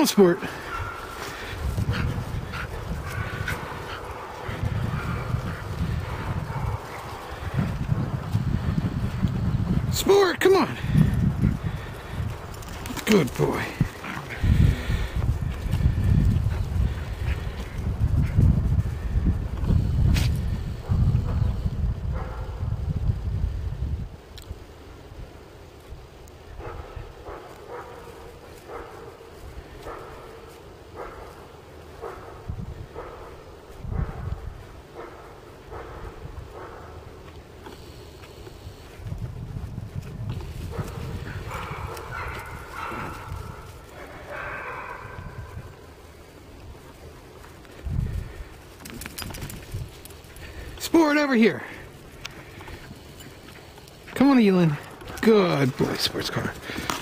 on, Sport. Sport, come on. Good boy. Sport, over here. Come on, Elin. Good boy, Sports Car.